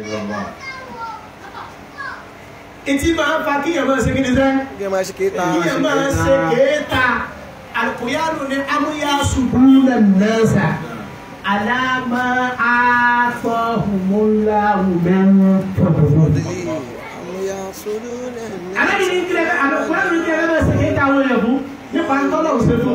Ìtì máa ń fa kíyàn máa ṣe kí ni sẹ́? Kíyàn máa ṣe kéta. Kíyàn máa ṣe kéta. Al-Qur'anu ní amúyá subúlà nasa. Alama atahumullahu min fadlihi. Alábi ní kílẹ̀ Al-Qur'anu ní kílẹ̀ máa ṣe kéta àwọn èèyàn fún nípa ntọ́lọ̀ ṣe fún.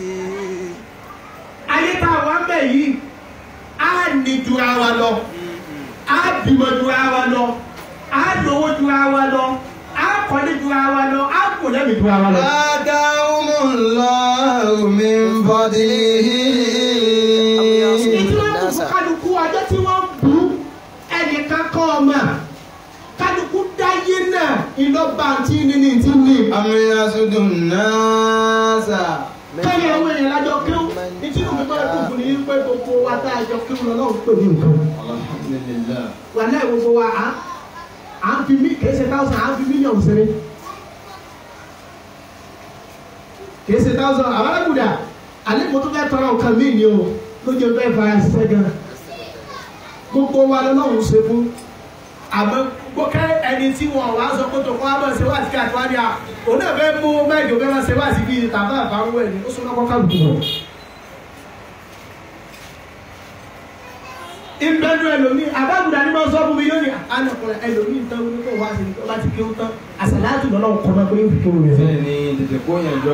Ayé tá a wá ń bẹ̀ yìí, á ní ju ara lọ, á bímọ ju ara lọ, á lówó ju ara lọ, á kọ́lé ju ara lọ, á kò lẹ́mìí ju ara lọ. Atahumullahu min fadlihi. Ìtura kò kálukú ọjọ́ tí wọ́n bú ẹnìkan kọ́ ọmọ. Kálukú dáyé náà ìlọ́ba àti níní ti ní. Am yasudun nasa. Kẹ́lí àwọn èèyàn lájọ kíw. Ìtìlú mi máa dùn fún ní pé gbogbo wa tá a jọ kíw lọ náà ń pè ní nǹkan. Alhamdulillah. Wà láì gbogbo wa à ń fi kìí ṣe 1000 à ń fi mílíọ̀nù ṣeré. Kìí ṣe 1000 àwọn alágùdà àlẹ́ mo tún fẹ́ tọrọ nǹkan mí ni o lójú ọjọ́ ìfara ṣiṣẹ́ gan. Gbogbo wa lọ́lọ́run ṣe fún. Àmọ́ gbọ́kẹ́ ẹni tí wọ́n wá sọ pé tó kọ́ àmọ́ ṣe wá sí káàkiri wá ní à òun náà fẹ́ mú mẹ́jọ fẹ́ máa ṣe wá sí bíi tàbá àbáwọ̀ ẹ̀ ní ó sún lọ́kọ́ kálukú wọn. Ìbẹ́nu ẹlòmíì àbábùdá ni wọ́n sọ fún mi lónìí àánọ̀kùnrin ẹlòmíì tán ní kó wá sí ní ọba ti kéwú tán àṣàlátù lọ́lọ́run kọ́ máa pé yóò fi kéwú rẹ̀. Bẹ́ẹ̀ni tètè kó yẹn jọ.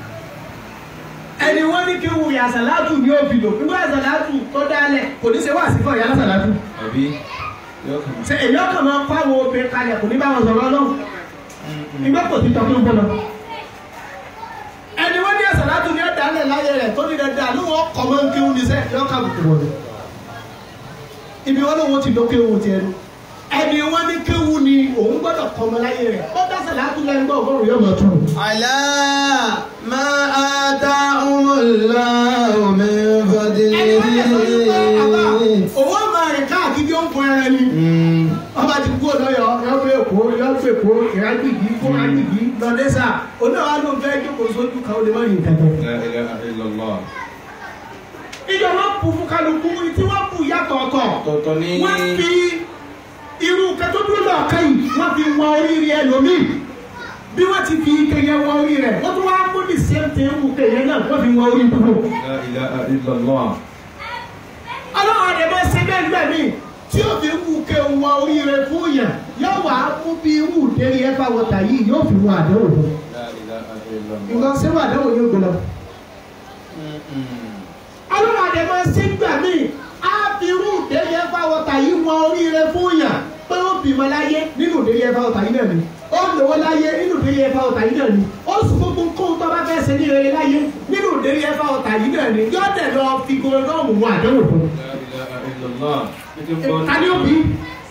Ẹni wọ́n ní kéwú rẹ̀ àṣàlátù ní òbí lò nígbà àṣàlátù tó dálẹ̀ kò ní ṣe wá sí fún ìyá àṣàlátù. Àbí? Ṣé èyí ọkàn máa kó àwọn obìnrin kalẹ̀ kò ní bá wọn sọ̀rọ̀ náà? Ìgbà kò sí tọ́kí ń bọ̀ lọ. Ẹni wọ́n ní àṣàlátù ní ọ̀dàlẹ̀ láyé rẹ̀ tó ní dandan ló wọ́n kọ́ máa ń kéwú ní sẹ́ yọ kábùkù wọlé. Ibi wọn lóun ti dókè owó tiẹ̀ nu. Ẹni wọ́n ní kéwú ni òun gbọ́dọ̀ kọ́ ọmọ láyé rẹ̀. Ó dá àṣàlátù lẹ́yìn gbọ́ ọgọ́rùn-ún yóò máa tún. Ala ma atahumullahu min fadlihi. Owó máa rìn káàkiri ó ń fún ẹran ni. Ọba ti kú ọlọ́yọ̀ yọ pé èkó yọ pé èkó ìrágbìgì kó rágbìgì lọ́dẹ́sà. Oníwàá ló ń fẹ́ jókòó sójú kan ó lè má yìn kẹ̀kẹ́. La ilaha illallah. Ìjọba kù fún kálukú tí wọ́n kù yàtọ̀ ọ̀tọ̀. Tọ̀tọ̀ ní. Wọ́n fi irú kẹtọ́dúró náà kẹ́yìn wọ́n fi wọn oríire ẹlòmíì. Bí wọ́n ti fi kẹyẹ wọn orí rẹ̀, wọ́n tún wá mú ní sẹ́ńtẹ̀ ewu kẹyẹ náà wọ́n fi wọn orí kúrò. La ilaha illallah. Ọlọ́run àdèmọ́ sẹ́gbẹ́ gbẹ̀ mí tí ó fi wù kẹ wọn orí rẹ̀ fún yàn yóò wá mú bí irú ìdérí ẹ̀fà wọ̀tà yìí yóò fi wọn àdéhùn fún. La ilaha illallah. Ìwọ sẹ́wọ̀n àdéhùn yóò gbọ́dọ̀. Ọlọ́run àdèmọ́ sẹ́gbẹ́ mí á fi irú ìdérí ẹ̀fà wọ̀tà yìí wọn orí rẹ̀ fún yàn pé ó bímọ láyé nínú ìdérí ẹ̀fà wọ̀tà yìí náà ni. Ó lówó láyé nínú ìdérí ẹ̀fà ọ̀tà yìí náà ni. Ó sì gbogbo nǹkan tó bá fẹ́ ṣe ní rere láyé nínú ìdérí ẹ̀fà ọ̀tà yìí náà ni. Yóò dẹ̀ lọ fi gòròdọ́ọ̀mù wọn àdéhùn fún. La ilaha illallah. Tani ó bí?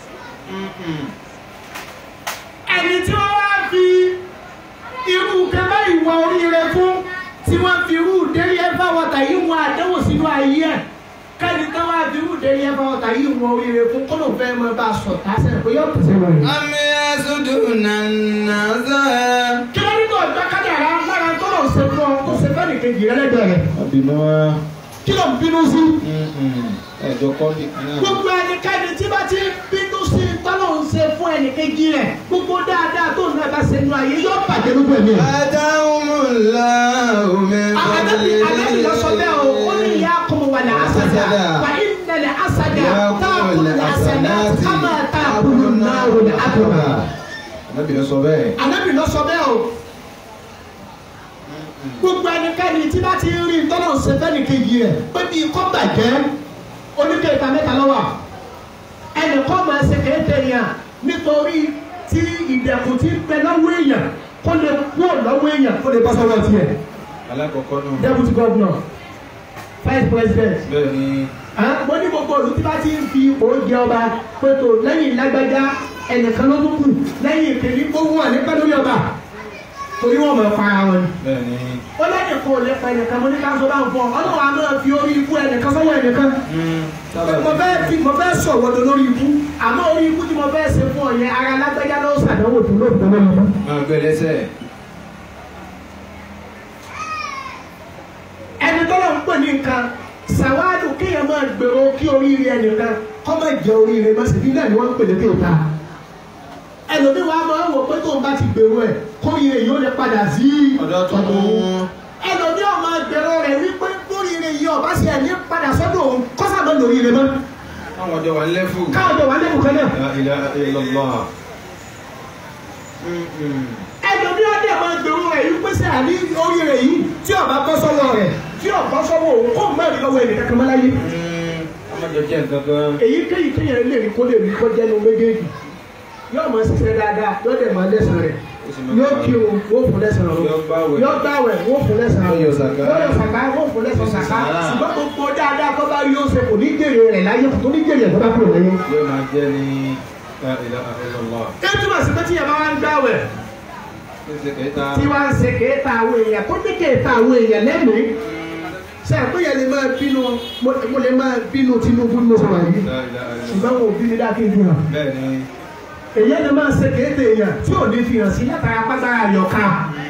Ẹni tí wọ́n wá fi irú kẹfẹ́ ìwọ oríire fún tí wọ́n fi irú ìdérí ẹ̀fà ọ̀tà yìí wọn àdéhùn sínú ayé ẹ̀. Kẹ́ni tó wá fi irú ìdérí ẹ̀fà ọ̀tà yìí wọn oríire fún kó ló fẹ́ mọ bá a sọ̀ tásẹ̀ pé yóò pèsè wọn. Am yasudun nasa. Kí ló ní kò gbá kádàrá lára tó lọ ṣe fún ọ kó ṣe fẹ́ nìkejì rẹ lẹ́gbẹ̀ẹ́ rẹ̀? Àbínú wa. Kí ló ń bínú sí? Ẹ̀jọ̀ kọ́bì náà. Gbogbo ẹnikẹ́ni tí bá ti bínú sí tọ́lọ̀ ń ṣe fún ẹnìkejì rẹ̀ gbogbo dáadáa tó ń náà bá ṣe nú ayé yóò bàjẹ́ lójú ẹ̀mí rẹ̀. Atahumullahu min fadlihi. Àlẹ́bí lọ sọ bẹ́ẹ̀ o, ó ní ìyá kọ́mọ wà ní àṣàdá, wà ní ìnẹ̀lẹ̀ àṣàdá, táàkùn ní àṣàdá, kámá táàkùn náà wò ní àbúrò. Ànábì ló sọ bẹ́ẹ̀. Àlẹ́bí lọ sọ bẹ́ẹ̀ o. Gbogbo ẹnikẹ́ni tí bá ti rí tọ́lọ̀ ń ṣe fẹ́nìkejì rẹ̀ pé bí ikọ́ bàjẹ́ oníkèéta mẹ́ta lọ́wọ́ ẹnìkan máa ṣe kéde yẹn nítorí tí ìdẹ̀kùn ti bẹ lọ́wọ́ èèyàn kó lè kú lọ́wọ́ èèyàn kó lè bọ́ sọ́wọ́ tiẹ̀. Alákọ̀ọ́kọ́ náà. Deputy governor, vice president. Bẹ́ẹ̀ni. Mo ní gbogbo olú tí bá ti ń fi oúnjẹ ọba pẹ̀tọ́ lẹ́yìn lágbájá ẹnìkan ló tún kù lẹ́yìn ìpèní gbogbo wà nípa lórí ọba torí wọn mọ̀ pa ara wọn. Bẹ́ẹ̀ni. Ó lẹ́yìn kó lè pa ẹnìkan mo ní ká sọ bá ń fọ ọlọ́run àná fi orí ikú ẹnìkan sọ́wọ́ ẹnìkan. Mo fẹ́ sọ̀rọ̀ tó lórí ikú àmọ́ orí ikú tí mo fẹ́ ṣe fún ọ yẹn ara lágbájá ló ṣàdánwò tó lóòótọ́ lọ́wọ́. Máa gbé lẹ́sẹ̀. Ẹni tó lọ ń pè ní nǹkan ṣàwádùn kéèyàn máa gbèrò kí oríire ẹnìkan kọ́mọ ìjẹ oríire má sì bí náà ni wọ́n ń pè ní kéèta ẹlòmíì wa máa ń wò pé tóun bá ti gbèrú ẹ̀ kó iye yìí ó lè padà sí ọ̀dọ́ tó mú ẹlòmíì ọmọ ìgbèrú rẹ̀ wípé lóríire yìí ọba sì ẹ̀ ní padà sọ́dọ̀ òun kọ́sàmọ́ lóríire mọ́. káwọn ọjọ́ wà lẹ́fù. káwọn ọjọ́ wà lẹ́fù kan náà. La ilaha illallah. ẹlòmíì ọdẹ máa gbèrú rẹ̀ wípé sí àní oríire yìí tí ọba bọ́ sọ́wọ́ rẹ̀ tí ọba sọ́wọ́ òun kó mẹ́rin lọ́wọ́ ẹnì kankan mọ́láyé. ọmọdé jẹ́ nǹkan. èyíkéyìí kéèyàn lè rí kó lè rí kó jẹ́nu méjèèjì yóò máa ṣiṣẹ́ dáadáa yóò dẹ̀ máa lẹ́sàn rẹ̀ yóò kí o wọ́n fún lẹ́sàn rẹ̀ yóò gbàwẹ̀ wọ́n fún lẹ́sàn rẹ̀ yóò sàká wọ́n fún lẹ́sàn sàká ṣùgbọ́n gbogbo dáadáa tó bá rí ó ṣe kò ní jèrè rẹ̀ láyé kò tó ní jèrè ẹ̀ tó bá kúrò láyé. yóò máa jẹ́ ní illallah. ẹ túmọ̀ sí pé tíyẹ̀ bá wá ń gbàwẹ̀ tí wá ń ṣe kéèta àwọn èèyàn tó ní kéèta àwọn èèyàn lẹ́mìí ṣe àpéyẹ lè máa bínú mo lè máa bínú Tinubu ní oṣù wáyé ṣùgbọ́n wọn ò bí mi dá kí n fi hàn. èyí ni máa ṣe kéde èèyàn tí ò ní fi hàn sí látara pátá àyọ̀ká.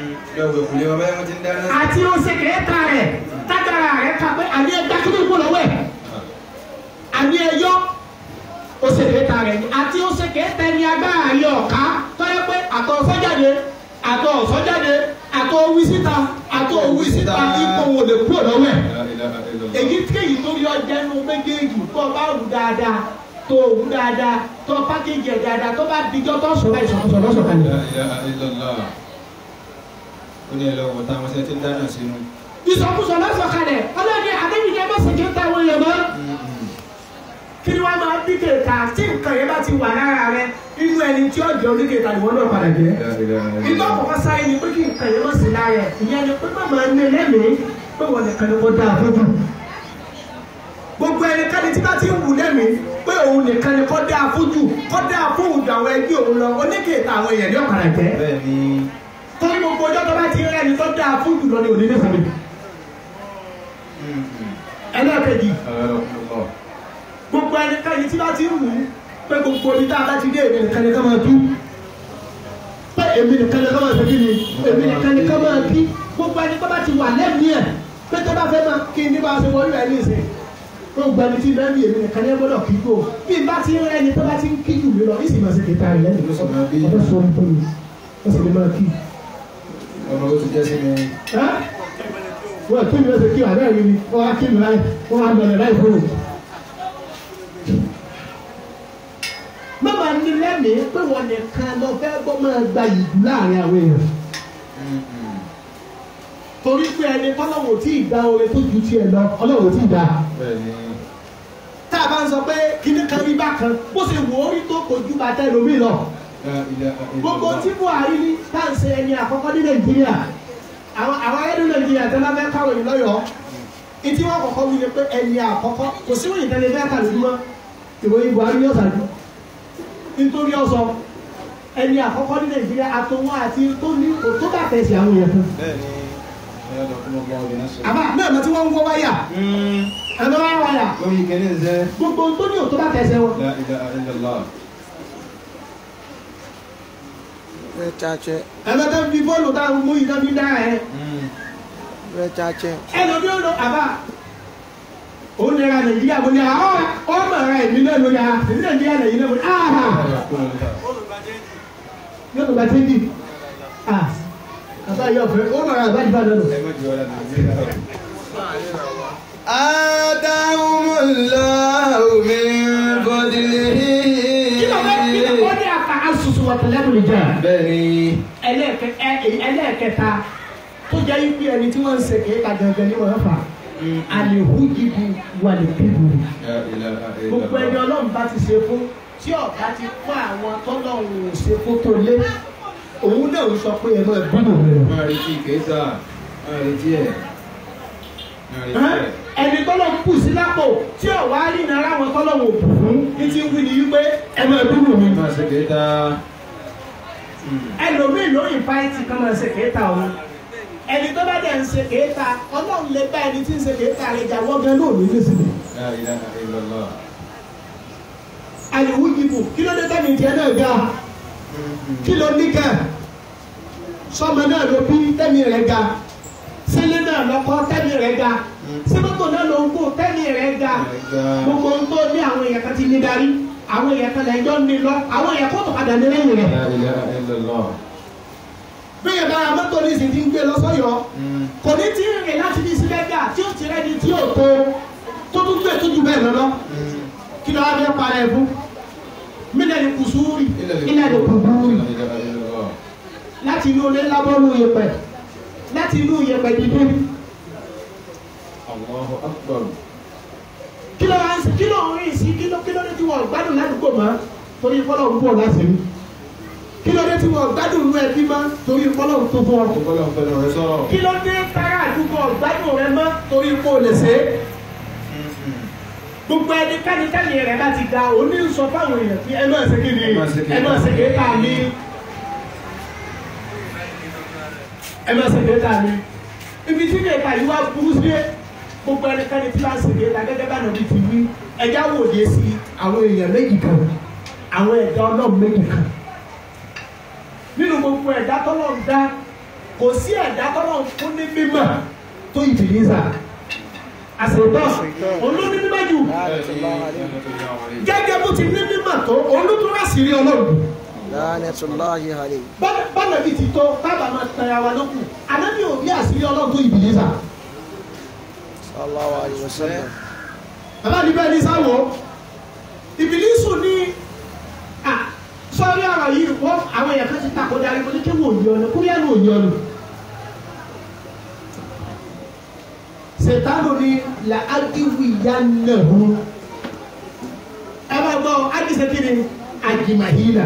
àti ó ṣe kéde rẹ̀ tágbára rẹ̀ ká pé àní ẹgbẹ́ kí ló ń bọ̀ lọ́wọ́ ẹ̀. àní ẹyọ ó ṣe kéde rẹ̀ àti ó ṣe kéde ní agbára àyọ̀ká tó yẹ pé àtọ̀ sọ́jáde àtọ̀ sọ́jáde àtọ̀ wí síta àtọ̀ wí síta ipò wò lè kúrò lọ́wọ́ ẹ̀. èyí kéyìí tó yọ jẹ́nu méjèèjì tó bá wù dáadáa tó wù dáadáa tó pákéjì ẹ̀ dáadáa tó bá dijọ́ tó sọ̀rọ̀ ìṣọ̀kọ̀sọ̀ lọ́sọ̀kan ni. ó ní ẹlọ́wọ́ táwọn ṣe ti ń dáná sínú. ìṣọ̀kọ̀sọ̀ lọ́sọ̀kan rẹ̀ ọlọ́ni adébíyẹ bá ṣe kí ń ta àwọn èèyàn mọ́. kí ni wọ́n máa bí kéka tí nǹkan yẹn bá ti wà lára rẹ̀ inú ẹni tí ó jẹ́ oníkéka ni wọ́n náà padà jẹ́. ìgbà kọ̀ọ̀kan sáyé ni pé kí nǹkan yẹn má sí lára ẹ̀ ìyẹn ni pé má máa ní lẹ́mìí pé wọ́n nìkan ni wọ́n dá àfọ́jú. gbogbo ẹnikẹ́ni tí bá ti ń wù lẹ́mìí pé òun nìkan ni kọ́ dá àfọ́jú kọ́ dá àfọ́hùn àwọn ẹgbẹ́ òun lọ oníkéka àwọn èèyàn ní ọ̀kadà jẹ́. torí gbogbo ọjọ́ tó bá ti rẹ́ ni tó dá àfọ́jú lọ ní òní ní fún mi. ẹlẹ́ẹ̀kejì gbogbo ẹnikẹ́ni tí bá ti ń wù pé gbogbo ibi tá a bá ti dé èmi nìkan ni ká máa tú pé èmi nìkan ni ká máa tẹ́jú ni èmi nìkan ni ká máa kí gbogbo ẹni tó bá ti wà lẹ́mìí ẹ̀ pé tó bá fẹ́ máa kí ní bá a ṣe wọlé ẹ̀ ní ìsìn gbogbo ẹni tí lẹ́mìí èmi nìkan ni ẹ gbọ́dọ̀ kí kó bí n bá ti ń rẹ́ni tó bá ti ń kí jù mí lọ ní ìsìn máa ṣe kẹta rẹ̀ lẹ́nu ọ̀dọ́ sọ fún mi ó sì lè máa kí. ọmọ ó ti jẹ́ sí mi. wọ́n kí mi ó ṣe kí àbẹ́ mi ni wọ́n á kí mi láì wọ́n á lọlẹ̀ láì fóònù. mọ́mọ́ ní lẹ́mìí pé wọ́n nìkan lọ fẹ́ gbọ́ máa gba ìlú láàrin àwọn èèyàn. torí pé ẹni tọ́lọ́wọ́ tí ì dá oore tó ju tiẹ̀ lọ ọlọ́wọ́ tí ì dá. tá a bá ń sọ pé kíní kan rí bákan bó ṣe wò ó rí tó kojú bàtà ẹlòmíì lọ. gbogbo tí Buhari ní tá à ń ṣe ẹni àkọ́kọ́ ní Nàìjíríà àwọn ayédè Nàìjíríà tẹ́lá fẹ́ káwọn èèyàn lọ́yọ̀ọ́ ìtí wọ́n kọ́kọ́ wí ni pé ẹni àkọ́kọ́ kò sí wọ́n ìtẹ́lẹ̀ fẹ́ kà lójúmọ́ ìròyìn Buhari yóò ṣáájú nítorí ọsọ ẹni àkọ́kọ́ ní Nàìjíríà àtọwọ́ àti tó ní tó bá tẹ̀sí àwọn èèyàn fún. àbá náà lọ tí wọ́n ń wọ́ wáyà ẹ̀rọ wáyà gbogbo tó ní òtó bá tẹ̀sí wọn. ẹ̀rọ tó ń fi bọ́ọ̀lù tá a mú yìí tó fi dára ẹ̀. ẹ̀rọ bí ó lọ àbá òun nira Nàìjíríà mo ní àwọn ọmọ ara èmi náà lórí ara èmi Nàìjíríà Nàìjíríà mo ní aha yóò tó bá tẹ́ bí àbá yóò fẹ́ ó mọ̀ra àbá ìbá lọ́nà. Adahumullahu min fadlihi. kí ló bá kí ló wọ́n ní àká asusu wàtálẹ́kùn lè jà. bẹ́ẹ̀ni. ẹlẹ́ẹ̀kẹta tó jẹ́ ibi ẹni tí wọ́n ń ṣe kéka gangan ní wọ́n fà alihujibu walibibu gbogbo ẹni Ọlọ́run bá ti ṣe fún tí ọ̀gá ti fún àwọn tọ́lọ́run ò ṣe fún tó lé òun náà ń sọ pé ẹ máa bínú rẹ. máa retí kéésà máa retí ẹ. ẹni tọ́lọ́run kù sí lápò tí ọ̀wá rí nara àwọn tọ́lọ́run ò bù fún ní ti wí ni wípé ẹ máa bínú mi. máa ṣe kéésà. ẹlòmíì ló ìfáìtì kan máa ṣe kéésà òun ẹni tó bá dẹ̀ ń ṣe kéèta Ọlọ́run lè bá ẹni tí ń ṣe kéèta rẹ̀ jà wọ́n gan lóòrùn ní ìsìn. àlèwú jìbù kí ló dé tẹ́mi tiẹ̀ náà ga kí ló ní kẹ́ sọmọ náà ló bí tẹ́mi rẹ̀ ga sílé náà lọ́kọ́ tẹ́mi rẹ̀ ga síbòtò náà ló ń kó tẹ́lẹ̀ rẹ̀ ga gbogbo ohun tó ní àwọn èèyàn kan ti ní darí àwọn èèyàn kan lẹ́jọ́ ní lọ àwọn èèyàn kó tó padà ní lẹ́yìn rẹ̀. bí yẹn bára mọ́tò ní ìsìn ti ń gbé lọ sọ́yọ́ kò ní tí rìn láti ní sílẹ̀gà tí ó ti rẹ́ni tí ó tó tún gbé tó ju bẹ́ẹ̀ lọ́lọ́ kí ló wá fẹ́ parẹ́ fún mílẹ̀ ní kùsùrì ilẹ̀ ní kùsùrì láti inú ilé lábọ́nú yẹpẹ̀ láti inú yẹpẹ̀ dídé. Allahu Akbar. kí ló ń rìn sí kí ló dé tí wọ́n gbádùn ládùúgbò mọ́ torí fọ́lọ́ ń bọ̀ láti rí kí ló dé tí wọ́n gbádùn inú ẹbí mọ́ torí fọ́lọ́ ń tó fún ọ. kí ló dé kára àdúgbò gbádùn rẹ mọ́ torí kó lè ṣe é. gbogbo ẹni kánikẹ́ni rẹ̀ láti ga òní sọ fáwọn èèyàn tí ẹ máa ṣe kí ni ẹ máa ṣe kí ká ní ẹ máa ṣe kí ká ní ibi tí kí ká yìí wá burú sí gbogbo ẹnikẹ́ni tí wọ́n ṣe kí ká gẹ́gẹ́ bá nàbí ti wí ẹja wòye sí àwọn èèyàn méjì kan àwọn ẹ̀dá ọlọ́run méjì kan nínú gbogbo ẹ̀dá tọ́lọ́run dá kò sí ẹ̀dá tọ́lọ́run fún ní mímọ̀ tó Ìbílísà àṣetọ́ olóní mímọ́ jù gẹ́gẹ́ bó ti ní mímọ́ tó olùdúrà sí rí ọlọ́run. bọ́lá bíi ti tó tábà máa tẹ̀ra wa lókù ànábì ò rí àṣírí ọlọ́run tó Ìbílísà. bàbá mi bẹ́ẹ̀ ní sáwọ́ Ìbílísù ní sọ́ọ́rí ọ̀rọ̀ yìí wọ́n àwọn èèyàn kan ti takò darí mo ní kí wọ́n ò yọ ọ́nà kúrẹ́ ní òye ọ́nà. Sètánù ni la agiwi ya nàbó ẹ bá gbọ́ agise kini agimahila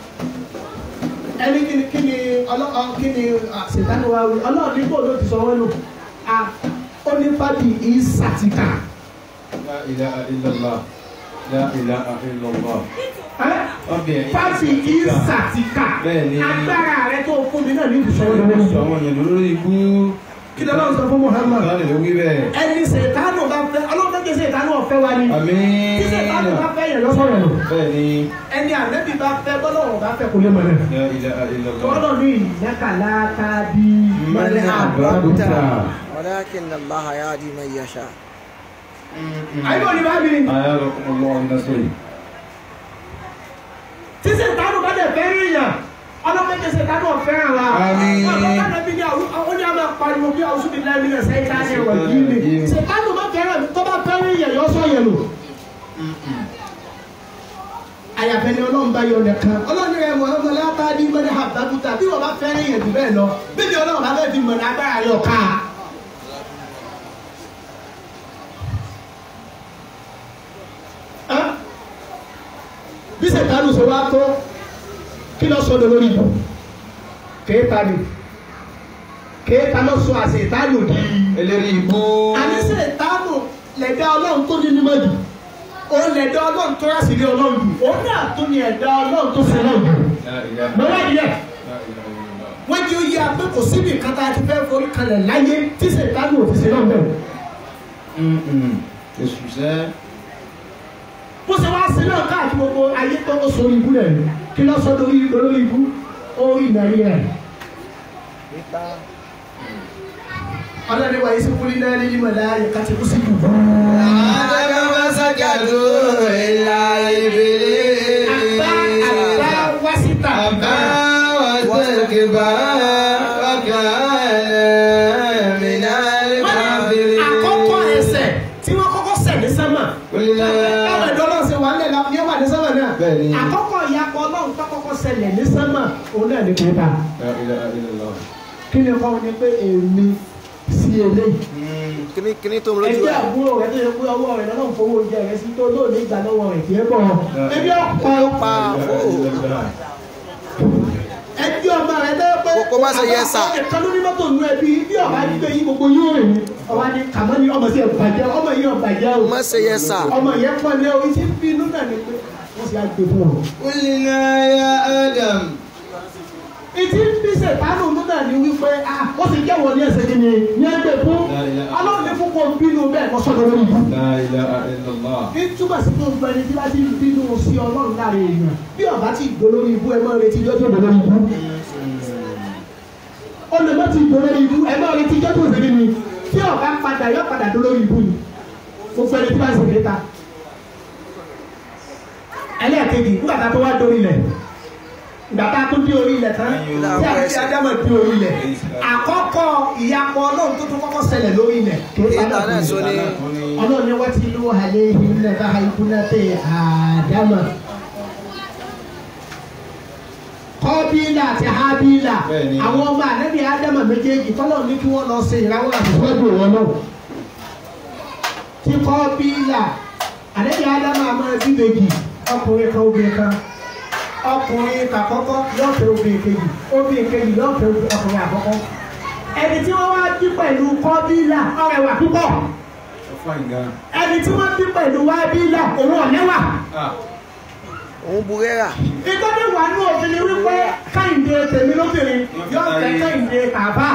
ẹni kini Sètánù wa wí ọlọ́run ní kò ló ti sọ wọ́n lò ó ní fàbí ìsàtìkà. La ilaha illallah. La ilaha illallah. Fàbí ìsàtìkà agbára rẹ tó fún mi náà ní ìdùsọ̀rọ̀ lọ́wọ́. Àwọn èèyàn lórí ibú. Kí ló lọ́wọ́ sọ fún Muhammad? Ẹni Sètánù bá fẹ́ ọlọ́run kí Sètánù ọ̀fẹ́ wa ni. Àmín. Kí Sètánù bá fẹ́ yẹn lọ́sọ̀rọ̀ lọ. Bẹ́ẹ̀ni. Ẹni ànábì bá fẹ́ bọ́lọ́wọ́ bá fẹ́ kò lè mọ̀ náà. La ilaha illallah. Tọ́lọ̀ ní ìyákàlá kábí mọ́lẹ́ àbúrúta. ولكن الله يهدي من يشاء. Àyíbọ̀ ni bá mi. Ayyakumullahu nasri. Tí Sètánù bá dẹ̀ fẹ́ rí yàn, ọlọ́mọdé Sètánù ọ̀fẹ́ wa. Àmín. Ọlọ́mọdé bí ó ní àwọn pariwo bí àwọn súnmi láì nílẹ̀ sẹ́yìn láti ẹ̀wọ̀ yìí ni. Sètánù bá fẹ́ràn tó bá fẹ́ rí yàn yọ sọ yẹn lò. Àyàfẹ́ ni ọlọ́run bá yọ nìkan. Ọlọ́run rẹ̀ wọ̀ ọmọ látà ní mọ́lẹ́ àbábúta bí wọ́n bá fẹ́ rí yàn jù bẹ́ẹ̀ lọ. Bí ni ọlọ́run bá fẹ́ fi mọ̀ lágbára yọ ká. Bí Sètánù ṣe wá tó kí ló sọ lórí ibù kéèta ni kéèta ló sọ àṣetánù di Eléri ibú. àní Sètánù lẹ̀dá ọlọ́run tó ní nímọ̀ jù òun lẹ̀dá ọlọ́run tó rà sí ilé ọlọ́run jù òun náà tó ní ẹ̀dá ọlọ́run tó fẹ́ náà jù lọ́wọ́ yìí ẹ̀ wọ́n jẹ́ oyè apẹ́ kò síbi nǹkan tá a ti fẹ́ forí kalẹ̀ láyé tí Sètánù ò ti ṣe náà bẹ̀rẹ̀. Èṣù sẹ́. bó ṣe wá sí náà káàkiri gbogbo ayé tó ó sórí ibú rẹ̀ kí ló sọ lórí ibú ó rí ìdarí rẹ̀. ọlọ́ni wa yìí kúlí náà ní ìmọ̀lá ayẹ̀ká ti kú sí ibù. Adama sajadu ila Iblis. Àbá wá síta. Àbá wa sẹ́kìbá wa kana minal kafirin. Àkọ́kọ́ ẹsẹ̀ tí wọ́n kọ́kọ́ sẹ̀ ní sánmà. Báwo ẹ̀dọ́ náà ṣe wà nílẹ̀ ní wà ní sánmà náà? Àkọ́kọ́ ìyapọ̀ ọlọ́run tó kọ́kọ́ ṣẹlẹ̀ ní sánmà òun náà ní kéta. La ilaha illallah. Kí ni kọ́ ni pé èmi sí eléyìí? Kíní tó ń lójú ẹgbẹ́ ẹ̀. àbúrò rẹ̀ tó yẹ pé ọwọ́ rẹ̀ lọ́nà fowó oúnjẹ rẹ̀ sí tó lóòní ìgbà lọ́wọ́ rẹ̀ kì í bọ̀. Ebi ọ̀pọ̀ Pa ẹbí ọmọ rẹ̀ lọ́wọ́ pé Kókó má ṣe yẹ sà. ẹ̀kan lórí mọ́tò nù ẹbí bí ọba gbé yín gbogbo yóò rìn ní. Ọba ní kàmọ́ ni ọmọ sí ẹ̀bàjẹ́ ọmọ yìí ọ̀bàjẹ́ o. Má ṣe yẹ sà. Ọmọ yẹn pọ̀ ní o iṣẹ́ bí inú náà ni pé wọ́n sì á gbé fún ọ. Qulna ya Adam. Ìdí bí Sètánù nínú náà ni wípé ó sì jẹ́wọ́ ní ẹsẹ̀ kìíní ní ẹgbẹ́ fún ọlọ́run ní fún kó bínú bẹ́ẹ̀ kọ́ sọ́dọ̀ lórí ibú. La ilaha illallah. Ní túbọ̀ sí gbogbo ẹni tí bá ti ń bínú sí ọlọ́run láàrin èèyàn bí ọba ti dolórí ibú ẹ máa retí jọ́jọ́ dolórí ibú. Ó lè má ti dolórí ibú ẹ máa retí jọ́jọ́ òṣèlú mi tí tí ọ̀gá padà yọ padà tó lórí ibú ni gbogbo ẹni tí wọ́n ń sèké ta ẹlẹ́ẹ̀kejì nígbà tá a tó wá dórí ilẹ̀ ìgbà tá a tó dé orí ilẹ̀ tán tí a ti Ádámù dé orí ilẹ̀ àkọ́kọ́ ìyapọ̀ Ọlọ́run tó tún kọ́kọ́ ṣẹlẹ̀ lórí ilẹ̀ tó bá náà kú Ọlọ́run ni wọ́n ti lú àlẹ́ ìhìn náà bá ikú náà tẹ̀ Ádámù Kọ́bílà àti Hábílà àwọn ọmọ ànábì Ádámù méjèèjì tọ́lọ̀ ní kí wọ́n lọ ṣe ìrawọ́ àtìwọ́dù wọn náà tí Kọ́bílà ànábì Ádámù àmọ́ ẹbí méjì ọkùnrin kan obìnrin kan ọkùnrin kàkọ́kọ́ yóò fẹ́ obìnrin kejì yóò fẹ́ ọkùnrin àkọ́kọ́ ẹni tí wọ́n wá bí pẹ̀lú Kọ́bílà ọrẹwà púpọ̀ ẹni tí wọ́n bí pẹ̀lú Hábílà òun ọ̀lẹ́wà òun burẹ́rà. ìtọ́jú wà ní òfin ni wípé Kẹ́hìndé tèmi lóbìnrin yóò fẹ́ Kẹ́hìndé kàbá.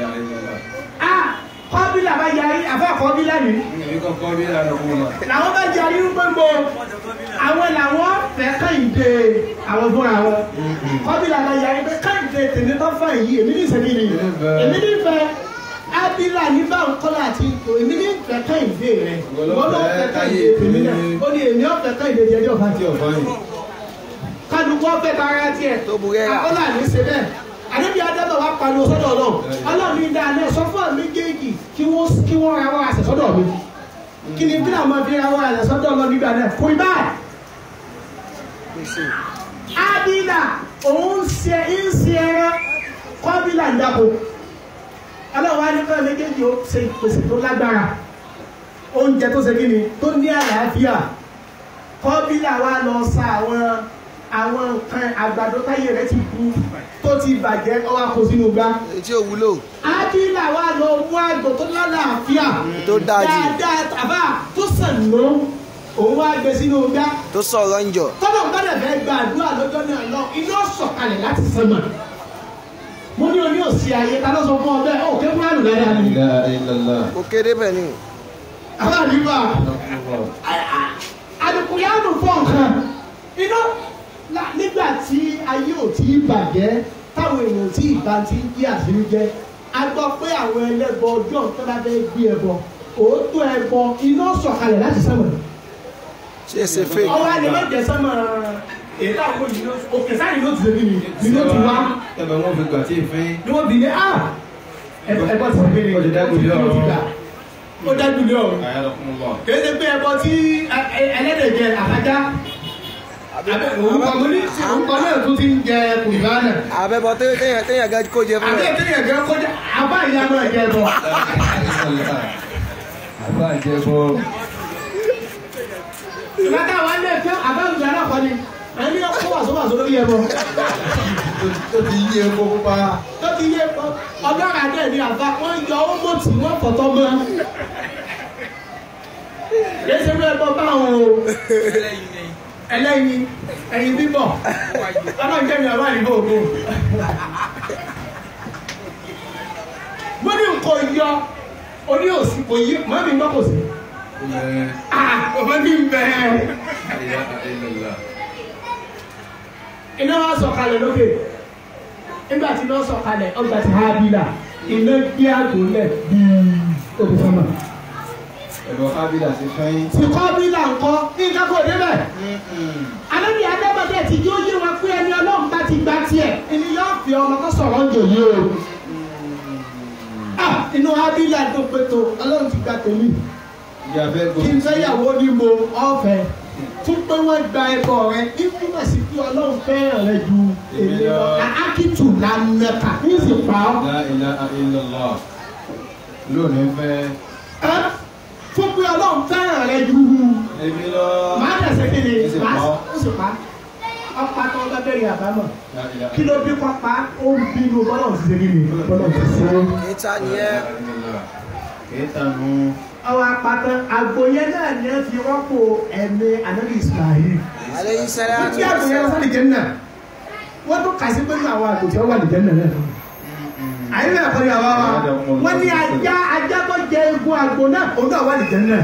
Kọ́bílà bá yarí àfọ́ Kọ́bílà ni. làwọn bá yarí wípé mo àwọn làwọn fẹ́ Kẹ́hìndé àwọn fúnra wọn. Kọ́bílà bá yarí pé Kẹ́hìndé tèmi tó fẹ́ yìí èmi ní ìsẹ̀mí ni èmi ní fẹ́ Hábílà nígbà ńkọ́lá àti ìtò èmi ní fẹ́ Kẹ́hìndé rẹ̀ wọ́n lọ fẹ́ Kẹ́hìndé tèmi náà ó ní èmi ọ̀ fẹ́ Kẹ́hìndé jẹ́ ní ọ̀fà tí ọ̀fà yìí kálukọ́ fẹ́ tara tiẹ̀ akọ́lá ní ṣe bẹ́ẹ̀ àdébí Ádámù wa pariwo sọ́dọ̀ Ọlọ́run Ọlọ́run ní dáná sọ fún àmì méjèèjì kí wọ́n ra wọ́n àṣẹ sọ́dọ̀ mi kí ni bí àwọn fi ra wọ́n àṣẹ sọ́dọ̀ Ọlọ́run nígbà náà kò ibà. Hábílà òun ń ṣe ẹran Kọ́bílà ń dàpọ̀ Ọlọ́run wa ní fẹ́ méjèèjì ó ṣe ìpèsè tó lágbára oúnjẹ tó ṣe kí ni tó ní àlàáfíà Kọ́bílà wa lọ sa àwọn nǹkan àgbàdo táyé rẹ̀ ti kú tó ti bàjẹ́ ọwọ́ kó sínú gbá. Etí ò wúlò. Hábílà wa lọ mú àgbò tó lálàáfíà. Tó dájú. Dáadáa tàbá tó sànú òun wá gbé sínú gbá. Tó sọ̀rọ̀ ń jọ. Tọ́lọ̀ ń bẹ̀rẹ̀ fẹ́ gba àdúrà lọ́jọ́ náà lọ iná sọ̀kalẹ̀ láti sánmà. Mo ní oní òsì ayé ta ló sọ fún ọ bẹ́ẹ̀ ó ké fún àlù dáadáa ni. Kò kéde bẹ́ẹ̀ ni. Aláàdúrà àdùkù yánu fọ́ nǹkan iná nígbà tí ayé ò tí ì bàjẹ́ táwọn èèyàn tí ìbá ti ń gbé àṣírí jẹ́ a gbọ́ pé àwọn ẹlẹ́bọ ọjọ́ tó bá fẹ́ gbé ẹbọ òótọ́ ẹbọ iná sọ̀kalẹ̀ láti sánmọ̀. Ṣé ṣe fake? ọwọ́ alẹ́ mẹ́jẹ sánmọ̀ èyí táwọn òyìn ló òkè sáyìn ló ti ṣe kíni ni ló ti wá. ẹ̀bẹ̀ wọn fi gbà tí ì fín. ni wọ́n bí ní ẹbọ ti ṣe kíni ó ti dájú lé ọ̀run. ó dájú lé ọ̀run. kì í ṣe pé ẹbọ tí ẹlẹ́dẹ̀ jẹ àbájá orúkọ náà tún ti ń jẹ kùrìbánà. Àbẹ̀bọ̀ téèyàn gan kó jẹ fún rẹ̀. téèyàn gan kó jẹ àbá ìyá náà jẹ bọ. àbá ìjẹbọ. ìgbàdá wa ń lé fún àbá ìyá náà kọ́ ni ẹni kó wàsówàsó lórí ẹbọ. tó ti yí epo pupa. tó ti yé epo ọlọ́run adé ní àbá wọ́n yọ owó mọ́tì wọ́n fọ̀tọ́ mọ́. yéésì ló ẹbọ báwọn o. ẹlẹ́yin ẹ̀yin bíbọ̀ ọlọ́run jẹ́ mi àbá ìbò ògbó. mo ní nǹkan yọ orí òsì kò yí mọ́ mi gbọ́ kò sí. ọmọ mi ń bẹ. iná wa sọ̀kalẹ̀ lókè nígbà tí iná sọ̀kalẹ̀ ọgbà tí Hábílà iná gbé àgbò lẹ̀ bíi òbí sọ́mà. ẹ̀rọ Hábílà ti fẹ́yìn. tí Kọ́bílà ńkọ́ nǹkan kò débẹ̀. Ànábì Ádámù ti jó yé wa pé ẹni Ọlọ́run bá ti gba tiẹ̀ ẹni yóò fi ọmọ kó sọ̀rọ̀ ń jò yé o. inú Hábílà tó pé tó Ọlọ́run ti gba tèmi. kí n fẹ́ yàwó ní mo ọ̀fẹ́ tún pé wọ́n gba ẹbọ rẹ ìfúnmọ̀ sí pé Ọlọ́run fẹ́ràn rẹ ju èmi lọ. Akitù la mẹ́ta ní ìsìn pa ọ́. La ilaha illallah lónìí fẹ́. fún pé Ọlọ́run fẹ́ràn rẹ ju èmi lọ. máa tẹ̀sẹ̀ kéde máa ó sì pa ọ̀pá tó ń bá bẹ̀rẹ̀ àbámọ̀ kí ló bí pápá ó ń bínú bọ́lọ̀ ti ṣe kí ni bọ́lọ̀ ti ṣe. Ìta nìyẹn. Ìta nù. ọwọ́ apàtàn àgbo yẹn náà ni ẹ fi rọ́pò ẹ̀mí Ànábì Ismail. Alayhi salatu wọ́n ti àgbo yẹn lọ sálì jẹ́nà wọ́n tún kà sí pé nínú àwọn àgbo tí wọ́n wà ní jẹ́nà náà. àyè bẹ́ẹ̀ kọ́ ni àwa wa wọ́n ní ajá tó jẹ egun àgbo náà òun náà wà ní jẹ́nà.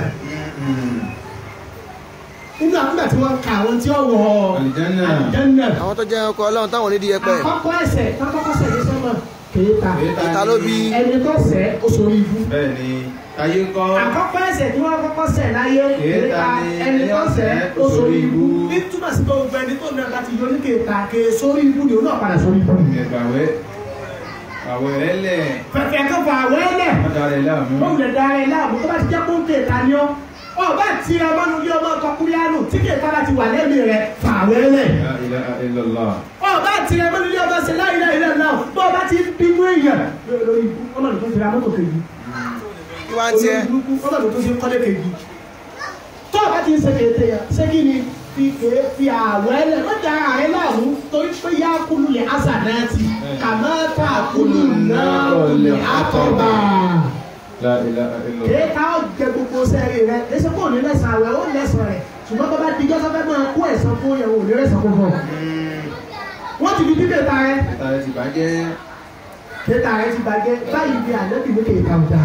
nínú àkúgbà tí wọ́n ka àwọn tí ó wọ àlìjẹ́nà. àwọn tó jẹ́ ọkọ̀ Ọlọ́run táwọn onídìí ẹpẹ́. àkọ́kọ́ ẹsẹ̀ kọ́kọ́ sẹ̀ ní sọ́mọ̀ kéèta Kéèta ló bí. ẹni tó ṣẹ̀ ó sórí ibú. bẹ́ẹ̀ ni táyé kọ́. àkọ́kọ́ ẹ̀ṣẹ̀ tí wọ́n kọ́kọ́ ṣẹ̀ láyé Kéèta ni ẹni tó ṣẹ̀ ó sórí ibú. ní túmọ̀ sí pé gbogbo ẹni tó náà láti yọ ní kéèta ké sórí ibú ni òun náà padà sórí ibú. ẹgbàwẹ́ àwẹ̀ rẹ̀ lẹ̀. fẹ̀fẹ̀ kan fà àwẹ̀ lẹ̀. wọ́n darẹ̀ láàmú. ó lè darẹ̀ láàmú tó bá ti jẹ́ kó ń kéèta ni ọ́. ọba tí ọmọ nulí ọmọ kọkúrẹ́ánù tí kéèta bá ti wà lẹ́mìí rẹ̀ fà àwẹ̀ lẹ̀. La ilaha illallah. ọba tí ọmọ nulí ọmọ ṣe láyé láyé náà bọ́ ọba ti bínú èèyàn lórí ọlọ́run tó fi ra mọ́tò kejì. kí wá ń tiẹ̀. ọlọ́run tó fi kọ́lé kejì. tó ọba ti ń ṣe kéèté yà ṣé kí ni fi àwẹ̀ lẹ̀ wọ́n da ààrẹ láàmú torí pé yá kúlù lè azàdáàtì kàmáta kúlù náà lè àtọ̀bà. La ilaha illallah. kéèta ó jẹ gbogbo sẹ́ẹ̀rì rẹ̀ ẹsẹ̀ kò ní lẹ́sàn àwẹ̀ ó lẹ́sàn rẹ̀ ṣùgbọ́n tó bá di jọ́sọ́ fẹ́ máa kó ẹ̀sán fún yẹn ò ní lẹ́sàn fún fún ọ. wọ́n ti fi bí kéèta rẹ̀. Kéèta rẹ̀ ti bàjẹ́. kéèta rẹ̀ ti bàjẹ́ báyìí bí àlẹ́bí ní kéèta ọ̀dà.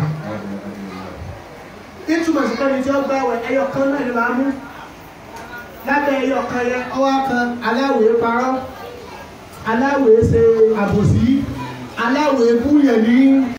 ìtumọ̀ sí pẹ́ni tí ó gbá ẹwẹ̀ ẹyọ kan náà ni máa mú lábẹ́ ẹyọ kan yẹn ọwọ́ kan aláwòye parọ́ aláwòye ṣe àbòsí aláwòye búyẹ̀ ní